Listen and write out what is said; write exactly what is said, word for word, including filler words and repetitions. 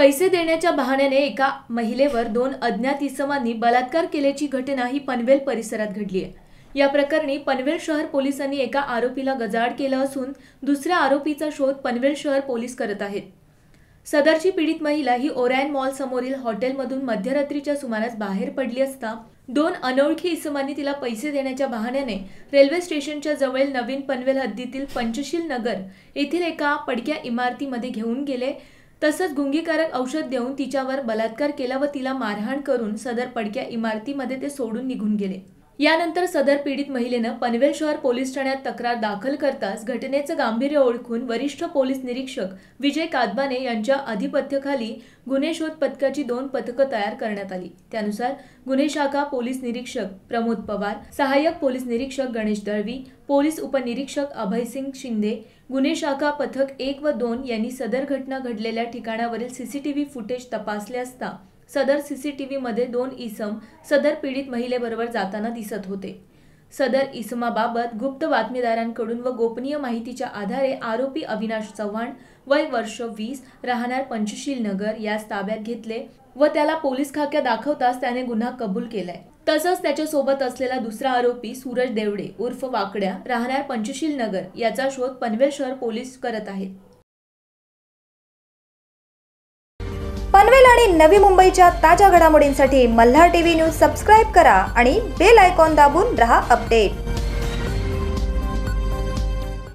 पैसे देण्याच्या बहाण्याने एका महिलेवर दोन अज्ञात इसमांनी बलात्कार केल्याची घटना ही पनवेल परिसरात घडली आहे। या प्रकरणी पनवेल शहर पोलिसांनी एका आरोपीला गजाआड केलं असून दुसऱ्या आरोपीचा शोध पनवेल शहर पोलीस करत आहेत। सदरची पीडित महिला ही ओरॅन मॉल समोरील हॉटेलमधून मध्यरात्रीच्या सुमारास बाहेर पडली असता दोन अनोळखी इसमांनी तिला पैसे देण्याच्या बहाण्याने रेल्वे स्टेशनच्या जवळ नवीन पनवेल हद्दीतील पंचशील नगर येथील एका पडक्या इमारतीमध्ये घेऊन गेले। तसंच गुंगीकारक औषध देऊन तिच्यावर बलात्कार केला व तिला मारहाण करून सदर पडक्या इमारतीमध्ये ते सोडून निघून गेले। यानंतर सदर पीडित महिलेनं पनवेल शहर पोलीस ठाण्यात तक्रार दाखल करताच घटनेचं गांभीर्य ओळखून वरिष्ठ पोलीस निरीक्षक विजय कादबाने यांच्या अधिपत्याखाली गुन्हे शोध पथकाची दोन पथकं तयार करण्यात आली। त्यानुसार गुन्हे शाखा पोलीस निरीक्षक प्रमोद पवार, सहाय्यक पोलीस निरीक्षक गणेश दळवी, पोलीस उपनिरीक्षक अभयसिंग शिंदे, गुन्हे शाखा पथक एक व दोन यांनी सदर घटना घडलेल्या ठिकाणावरील सीसीटीव्ही फुटेज तपासले असता सदर सीसीटीव्ही मध्ये दोन इसम सदर पीडित महिलेबरोबर जाताना दिसत होते। सदर इसमाबाबत गुप्त बातमीदारांकडून व गोपनीय माहितीच्या आधारे आरोपी अविनाश चव्हाण वय वर्ष वीस राहणार पंचशील नगर यास ताब्यात घेतले व त्याला पोलीस खाक्या दाखवताच त्याने गुन्हा कबूल केलाय। तसंच त्याच्या सोबत असलेला दुसरा आरोपी सूरज देवडे उर्फ वाकड्या राहणार पंचशील नगर याचा शोध पनवेल शहर पोलीस करत आहेत। पनवेल आणि नवी मुंबईच्या ताज्या घडामोडींसाठी मल्हार टीव्ही न्यूज सबस्क्राइब करा आणि बेल आयकॉन दाबून रहा अपडेट।